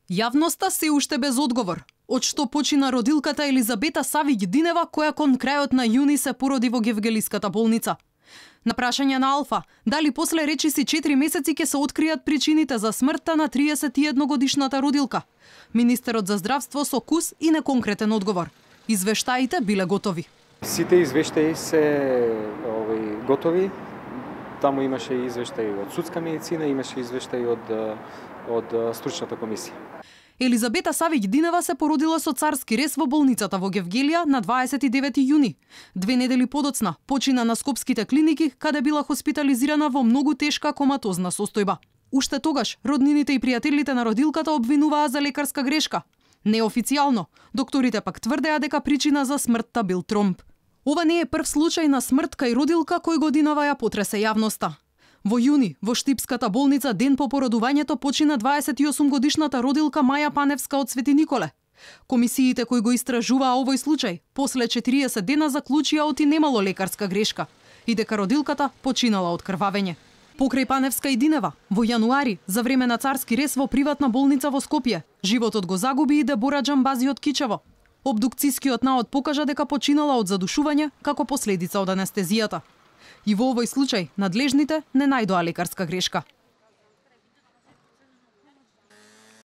Јавноста се уште без одговор. Од што почина родилката Елизабета Савиќ Динева, која кон крајот на јуни се породи во Гевгелиската болница. На прашање на Алфа, дали после речиси 4 месеци ќе се откријат причините за смртта на 31-годишната родилка, министерот за здравство со кус и неконкретен одговор. Извештаите биле готови. Сите извештаи се готови. Таму имаше извештаи од судска медицина, имаше извештаи од стручната комисија. Елизабета Савиќ Динева се породила со царски рез во болницата во Гевгелија на 29 јуни. 2 недели подоцна почина на скопските клиники, каде била хоспитализирана во многу тешка коматозна состојба. Уште тогаш роднините и пријателите на родилката обвинуваа за лекарска грешка. Неофицијално, докторите пак тврдеа дека причина за смртта бил тромб. Ова не е прв случај на смрт кај родилка кој годинава ја потресе јавноста. Во јуни, во Штипската болница, ден по породувањето, почина 28-годишната родилка Маја Паневска од Свети Николе. Комисиите кои го истражуваа овој случај, после 40 дена заклучија оти немало лекарска грешка и дека родилката починала од крвавење. Покрај Паневска и Динева, во јануари, за време на царски рез во приватна болница во Скопје, животот го загуби и Дебора Џамбази од Кичево. Обдукцискиот наод покажа дека починала од задушување како последица од анестезијата. И во овој случај надлежните не најдоа лекарска грешка.